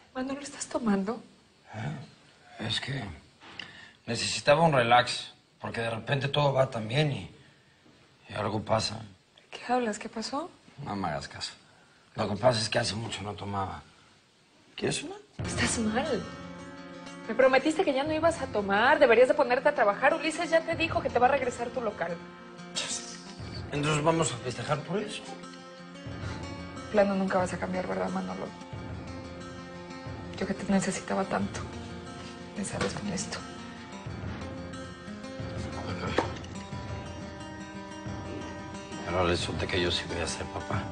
Manolo, ¿estás tomando? Es que necesitaba un relax, porque de repente todo va tan bien y algo pasa. ¿Qué hablas? ¿Qué pasó? No me hagas caso. Lo que pasa es que hace mucho no tomaba. ¿Quieres una? Estás mal. Me prometiste que ya no ibas a tomar. Deberías de ponerte a trabajar. Ulises ya te dijo que te va a regresar tu local. Entonces vamos a festejar por eso. Plano nunca vas a cambiar, ¿verdad, Manolo? Yo que te necesitaba tanto. Me sales con esto. Pero resulta que yo sí voy a ser papá.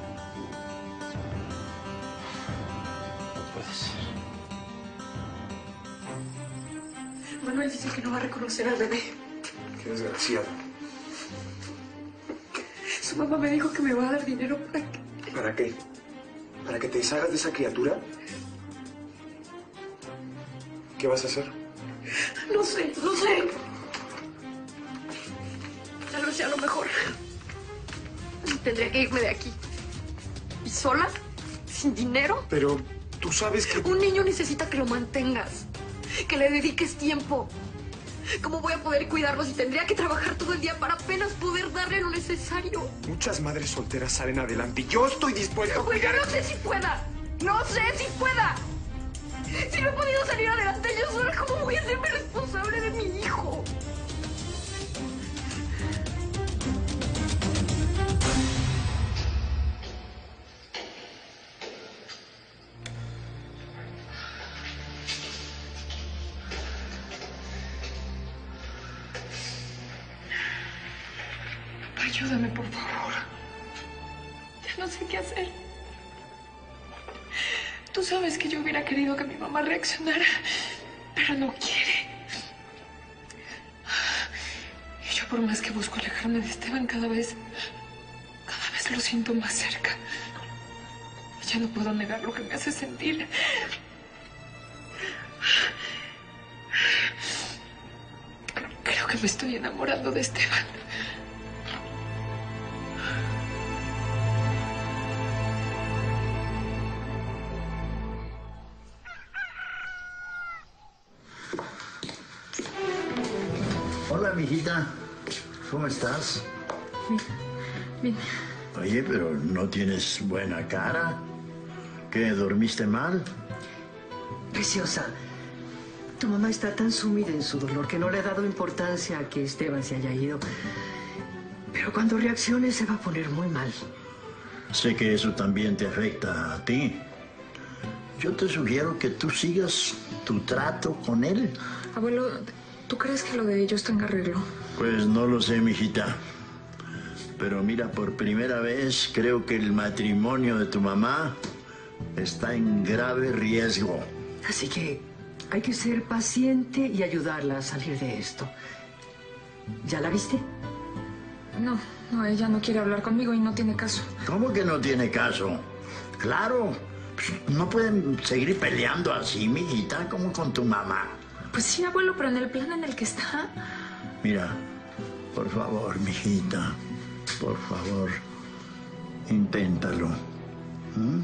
No puede ser. Manuel dice que no va a reconocer al bebé. Qué desgraciado. Su mamá me dijo que me va a dar dinero para que... ¿Para qué? ¿Para que te deshagas de esa criatura? ¿Qué vas a hacer? No sé, no sé. Tal vez sea lo mejor. Tendría que irme de aquí. ¿Y sola? ¿Sin dinero? Pero tú sabes que... Un niño necesita que lo mantengas, que le dediques tiempo. ¿Cómo voy a poder cuidarlo si tendría que trabajar todo el día para apenas poder darle lo necesario? Muchas madres solteras salen adelante y yo estoy dispuesto a Pues yo cuidar... no sé si pueda. No sé si pueda. Si no he podido salir adelante yo sola, ¿cómo voy a hacerme responsable de mi hijo? Ayúdame, por favor. Ya no sé qué hacer. Tú sabes que yo hubiera querido que mi mamá reaccionara, pero no quiere. Y yo por más que busco alejarme de Esteban, cada vez lo siento más cerca. Y ya no puedo negar lo que me hace sentir. Creo que me estoy enamorando de Esteban. Hola, mijita. ¿Cómo estás? Bien. Oye, pero no tienes buena cara. ¿Qué, dormiste mal? Preciosa, tu mamá está tan sumida en su dolor que no le ha dado importancia a que Esteban se haya ido. Pero cuando reaccione se va a poner muy mal. Sé que eso también te afecta a ti. Yo te sugiero que tú sigas tu trato con él. Abuelo, ¿tú crees que lo de ellos tenga arreglo? Pues no lo sé, mijita. Pero mira, por primera vez creo que el matrimonio de tu mamá está en grave riesgo. Así que hay que ser paciente y ayudarla a salir de esto. ¿Ya la viste? No, ella no quiere hablar conmigo y no tiene caso. ¿Cómo que no tiene caso? Claro, no pueden seguir peleando así, mijita, como con tu mamá. Pues sí, abuelo, pero en el plan en el que está... Mira, por favor, mijita, por favor, inténtalo. ¿Mm?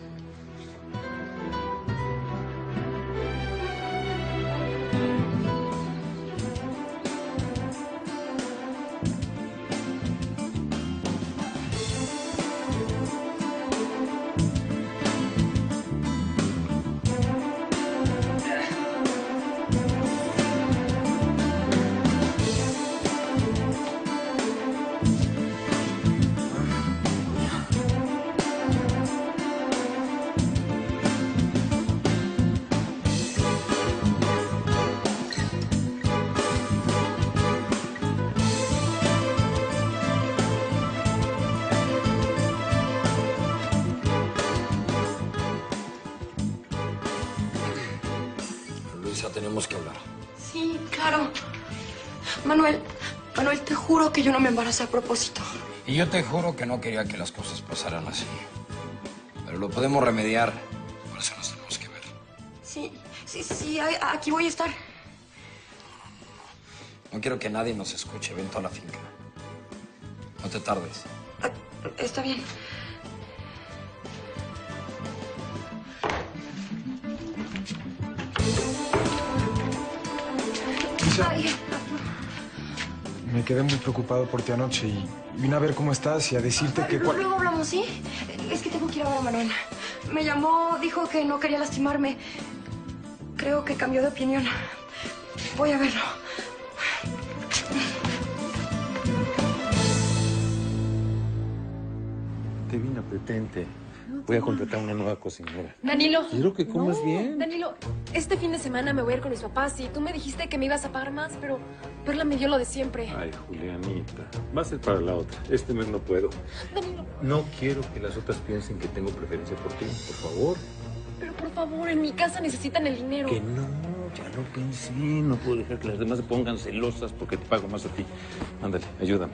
Luisa, tenemos que hablar. Sí, claro. Manuel, te juro que yo no me embaracé a propósito. Y yo te juro que no quería que las cosas pasaran así. Pero lo podemos remediar. Por eso nos tenemos que ver. Sí, aquí voy a estar. No quiero que nadie nos escuche. Ven toda la finca. No te tardes. Está bien. Luisa, Ay, me quedé muy preocupado por ti anoche y vine a ver cómo estás y a decirte que... luego hablamos, ¿sí? Es que tengo que ir a ver a Manuel. Me llamó, dijo que no quería lastimarme. Creo que cambió de opinión. Voy a verlo. Te vine apetente. Voy a contratar una nueva cocinera. Danilo. Quiero que comas bien. Danilo, este fin de semana me voy a ir con mis papás y tú me dijiste que me ibas a pagar más, pero Perla me dio lo de siempre. Ay, Julianita. Va a ser para la otra. Este mes no puedo. Danilo, No quiero que las otras piensen que tengo preferencia por ti. Por favor. pero por favor, en mi casa necesitan el dinero. Que no, ya lo pensé. No puedo dejar que las demás se pongan celosas porque te pago más a ti. Ándale, ayúdame.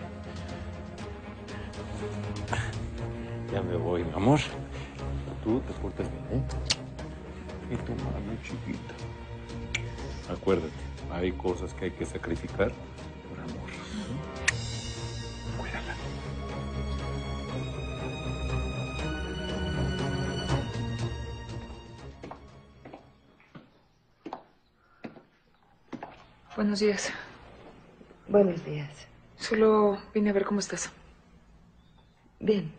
Ya me voy, mi amor. Tú te portas bien, ¿eh? Y tu mano chiquita. Acuérdate, hay cosas que hay que sacrificar por amor. Cuídala. Buenos días. Buenos días. Solo vine a ver cómo estás. Bien.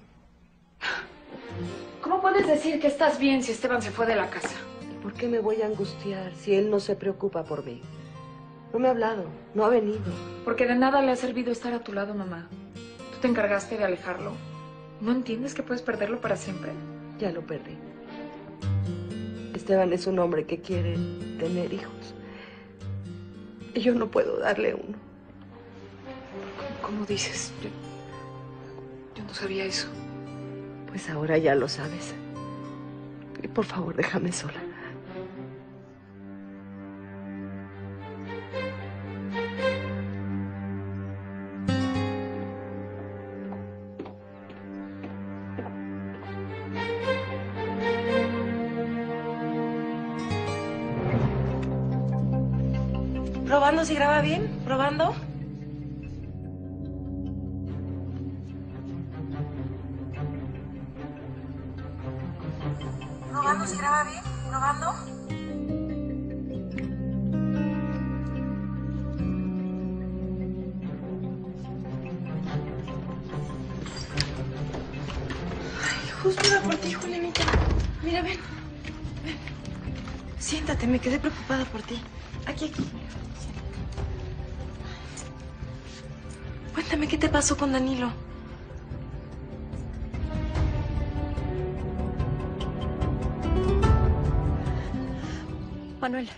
¿Cómo puedes decir que estás bien si Esteban se fue de la casa? ¿Por qué me voy a angustiar si él no se preocupa por mí? No me ha hablado, no ha venido. Porque de nada le ha servido estar a tu lado, mamá. Tú te encargaste de alejarlo. ¿No entiendes que puedes perderlo para siempre? Ya lo perdí. Esteban es un hombre que quiere tener hijos. Y yo no puedo darle uno. ¿Cómo dices? Yo no sabía eso. Pues ahora ya lo sabes. Y por favor, déjame sola. ¿Probando si graba bien? ¿Probando? ¿Probando si graba bien? ¿Probando? Ay, justo iba por ti, Julianita. Mira, ven. Ven. Siéntate, me quedé preocupada por ti. Aquí. Cuéntame, ¿qué te pasó con Danilo? Manuel.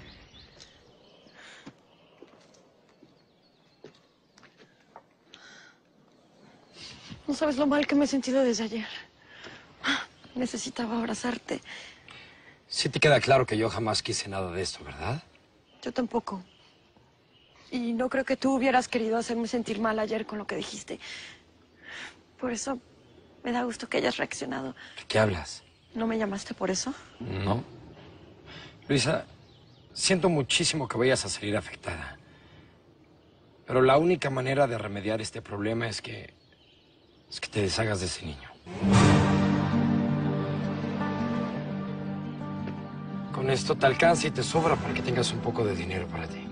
No sabes lo mal que me he sentido desde ayer. Necesitaba abrazarte. Sí te queda claro que yo jamás quise nada de esto, ¿verdad? Yo tampoco. Y no creo que tú hubieras querido hacerme sentir mal ayer con lo que dijiste. Por eso me da gusto que hayas reaccionado. ¿De qué hablas? ¿No me llamaste por eso? No. Luisa, siento muchísimo que vayas a salir afectada. Pero la única manera de remediar este problema es que te deshagas de ese niño. Con esto te alcanza y te sobra para que tengas un poco de dinero para ti.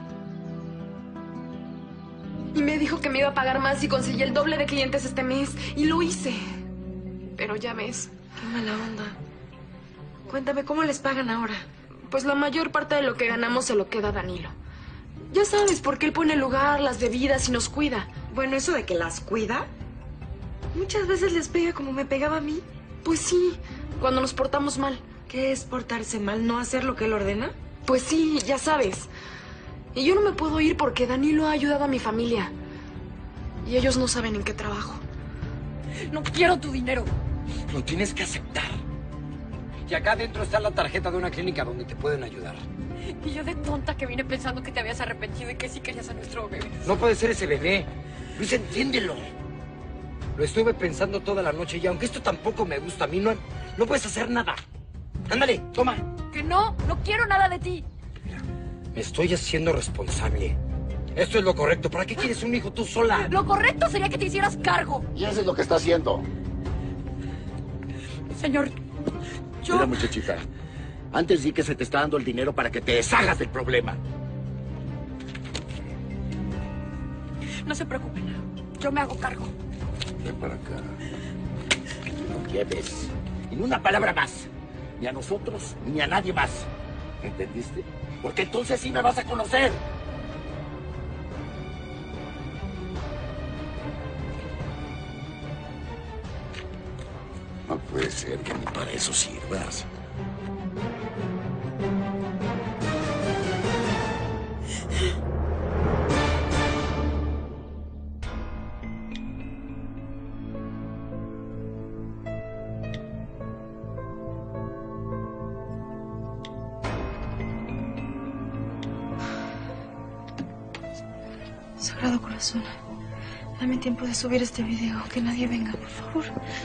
Y me dijo que me iba a pagar más si conseguí el doble de clientes este mes. Y lo hice. Pero ya ves, qué mala onda. Cuéntame, ¿cómo les pagan ahora? Pues la mayor parte de lo que ganamos se lo queda Danilo. Ya sabes, porque él pone el lugar, las bebidas y nos cuida. Bueno, eso de que las cuida. Muchas veces les pega como me pegaba a mí. Pues sí, cuando nos portamos mal. ¿Qué es portarse mal? ¿No hacer lo que él ordena? Pues sí, ya sabes. Y yo no me puedo ir porque Danilo ha ayudado a mi familia. Y ellos no saben en qué trabajo. No quiero tu dinero. Lo tienes que aceptar. Y acá adentro está la tarjeta de una clínica donde te pueden ayudar. Y yo de tonta que vine pensando que te habías arrepentido y que sí querías a nuestro bebé. No puede ser ese bebé. Luis, entiéndelo. Lo estuve pensando toda la noche y aunque esto tampoco me gusta a mí, no puedes hacer nada. Ándale, toma. Que no quiero nada de ti. Me estoy haciendo responsable. Esto es lo correcto. ¿Para qué quieres un hijo tú sola? Lo correcto sería que te hicieras cargo. Y eso es lo que está haciendo. Señor, yo... Mira, muchachita, antes di que se te está dando el dinero para que te deshagas del problema. No se preocupen. Yo me hago cargo. Ven para acá. No lleves ni una palabra más. Ni a nosotros, ni a nadie más. ¿Entendiste? Porque entonces sí me vas a conocer. No puede ser que ni para eso sirvas. Sagrado Corazón, dame tiempo de subir este video. Que nadie venga, por favor.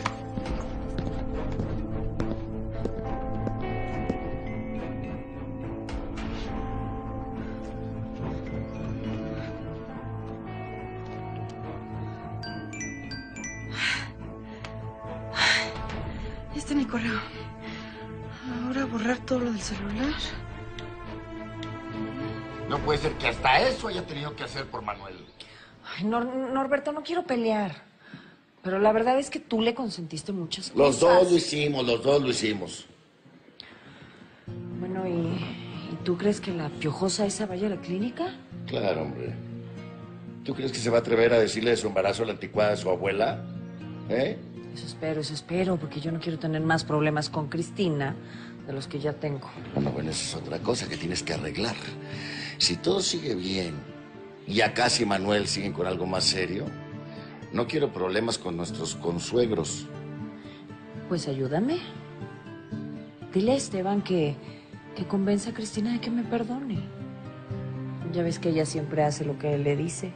Este es mi correo. Ahora borrar todo lo del celular. No puede ser que hasta eso haya tenido que hacer por Manuel. Ay, Norberto, no quiero pelear. Pero la verdad es que tú le consentiste muchas cosas. Los dos lo hicimos. Bueno, ¿y tú crees que la piojosa esa vaya a la clínica? Claro, hombre. ¿Tú crees que se va a atrever a decirle de su embarazo a la anticuada de su abuela? ¿Eh? Eso espero, porque yo no quiero tener más problemas con Cristina de los que ya tengo. Bueno, esa es otra cosa que tienes que arreglar. Si todo sigue bien y Acacia y Manuel siguen con algo más serio, no quiero problemas con nuestros consuegros. Pues ayúdame. Dile a Esteban que convenza a Cristina de que me perdone. Ya ves que ella siempre hace lo que él le dice.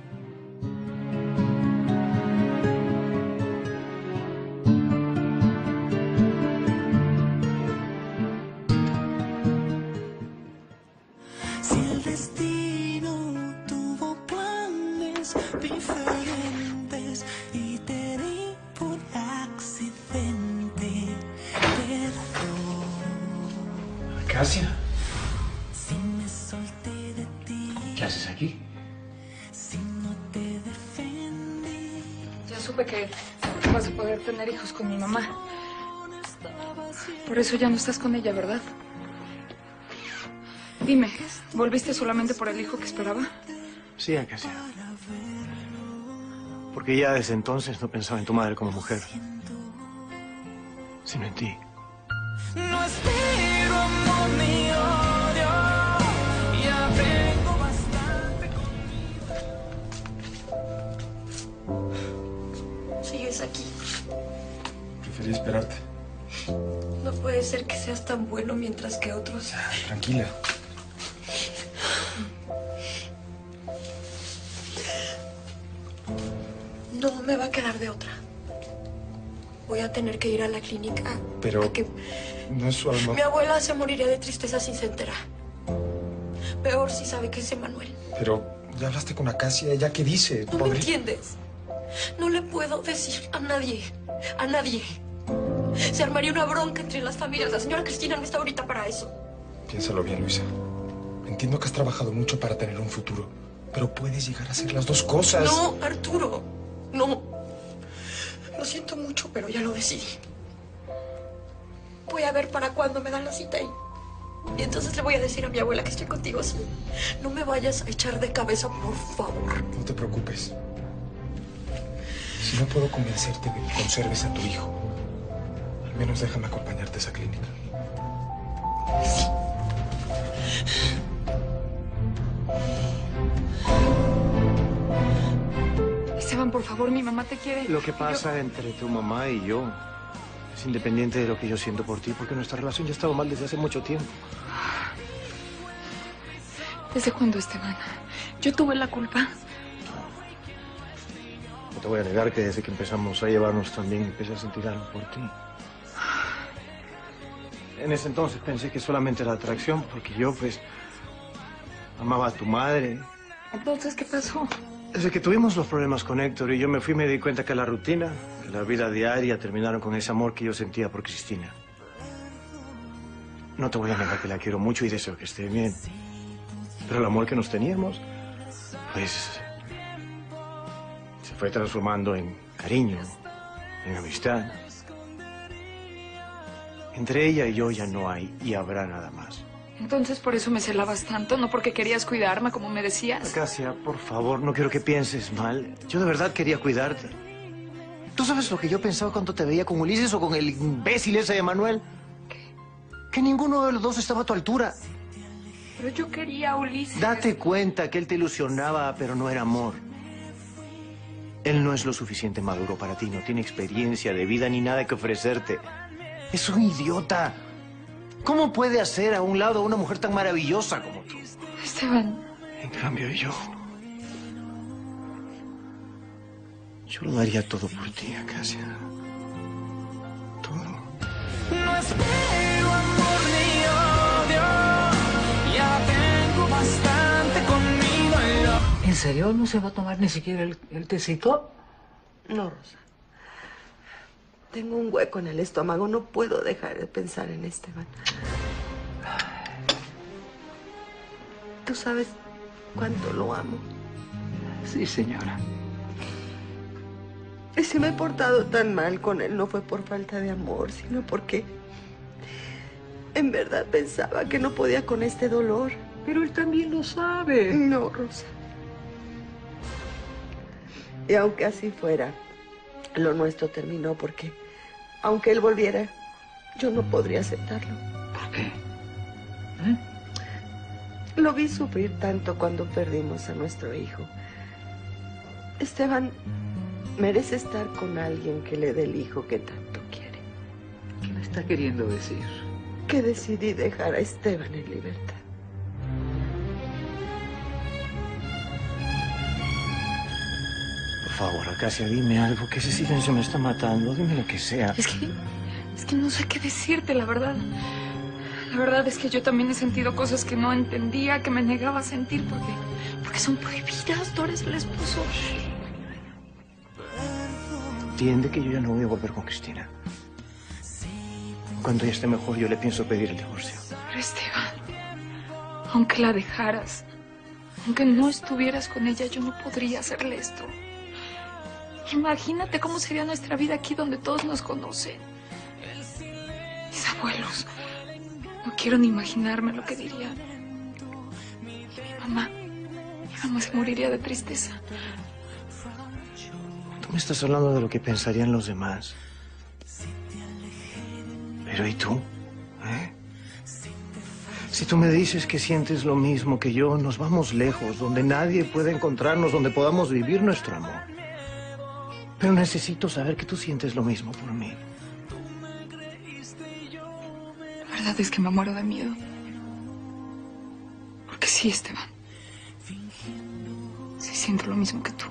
Diferentes y te di por accidente. Perdón. Acacia. Si me solté de ti. ¿Qué haces aquí? Si no te defendí. Ya supe que no vas a poder tener hijos con mi mamá. Por eso ya no estás con ella, ¿verdad? Dime, ¿volviste solamente por el hijo que esperaba? Sí, Acacia. Porque ya desde entonces no pensaba en tu madre como mujer, sino en ti. No espero amor ni odio. Ya tengo bastante conmigo. Sigues aquí. Preferí esperarte. No puede ser que seas tan bueno mientras que otros... Tranquila. No me va a quedar de otra. Voy a tener que ir a la clínica. Pero a que... no es su alma. Mi abuela se moriría de tristeza si se entera. Peor si sabe que es Emanuel. Pero ya hablaste con Acacia, ¿ella qué dice? ¿No me entiendes? No le puedo decir a nadie. A nadie. Se armaría una bronca entre las familias. La señora Cristina no está ahorita para eso. Piénsalo bien, Luisa. Entiendo que has trabajado mucho para tener un futuro, pero puedes llegar a hacer las dos cosas. No, Arturo. No. Lo siento mucho, pero ya lo decidí. Voy a ver para cuándo me dan la cita y entonces le voy a decir a mi abuela que estoy contigo, sí. No me vayas a echar de cabeza, por favor. No te preocupes. Si no puedo convencerte de que conserves a tu hijo, al menos déjame acompañarte a esa clínica. Sí. Esteban, por favor, mi mamá te quiere. Lo que pasa entre tu mamá y yo es independiente de lo que yo siento por ti, porque nuestra relación ya ha estado mal desde hace mucho tiempo. ¿Desde cuándo, Esteban? ¿Yo tuve la culpa? No te voy a negar que desde que empezamos a llevarnos tan bien empecé a sentir algo por ti. En ese entonces pensé que solamente era atracción, porque yo, pues, amaba a tu madre. Entonces, ¿qué pasó? Desde que tuvimos los problemas con Héctor y yo me fui, me di cuenta que la rutina, que la vida diaria terminaron con ese amor que yo sentía por Cristina. No te voy a negar que la quiero mucho y deseo que esté bien. Pero el amor que nos teníamos, pues, fue transformando en cariño, en amistad. Entre ella y yo ya no hay y habrá nada más. Entonces por eso me celabas tanto, no porque querías cuidarme, como me decías. Acacia, por favor, no quiero que pienses mal. Yo de verdad quería cuidarte. ¿Tú sabes lo que yo pensaba cuando te veía con Ulises o con el imbécil ese de Manuel? ¿Qué? Que ninguno de los dos estaba a tu altura. Pero yo quería a Ulises. Date cuenta que él te ilusionaba, pero no era amor. Él no es lo suficiente maduro para ti, no tiene experiencia de vida ni nada que ofrecerte. Es un idiota. ¿Cómo puede hacer a un lado a una mujer tan maravillosa como tú? Esteban. En cambio yo lo daría todo por ti, Acacia. Todo. No espero amor ni odio, ya tengo bastante conmigo. ¿En serio no se va a tomar ni siquiera el tecito? No, Rosa. Tengo un hueco en el estómago. No puedo dejar de pensar en Esteban. Tú sabes cuánto lo amo. Sí, señora. Y si me he portado tan mal con él, no fue por falta de amor, sino porque en verdad pensaba que no podía con este dolor. Pero él también lo sabe. No, Rosa. Y aunque así fuera, lo nuestro terminó porque, aunque él volviera, yo no podría aceptarlo. ¿Por qué? Lo vi sufrir tanto cuando perdimos a nuestro hijo. Esteban merece estar con alguien que le dé el hijo que tanto quiere. ¿Qué me está queriendo decir? Que decidí dejar a Esteban en libertad. Por favor, Acacia, dime algo, que ese silencio me está matando. Dime lo que sea. Es que no sé qué decirte, la verdad. La verdad es que yo también he sentido cosas que no entendía, que me negaba a sentir porque son prohibidas. Tú eres el esposo. Entiende que yo ya no voy a volver con Cristina. Cuando ella esté mejor, yo le pienso pedir el divorcio. Pero Esteban, aunque la dejaras, aunque no estuvieras con ella, yo no podría hacerle esto. Imagínate cómo sería nuestra vida aquí donde todos nos conocen. Mis abuelos. No quiero ni imaginarme lo que dirían. Y mi mamá se moriría de tristeza. Tú me estás hablando de lo que pensarían los demás. Pero ¿y tú? Si tú me dices que sientes lo mismo que yo, nos vamos lejos, donde nadie puede encontrarnos, donde podamos vivir nuestro amor. Pero necesito saber que tú sientes lo mismo por mí. La verdad es que me muero de miedo. Porque sí, Esteban. Sí siento lo mismo que tú.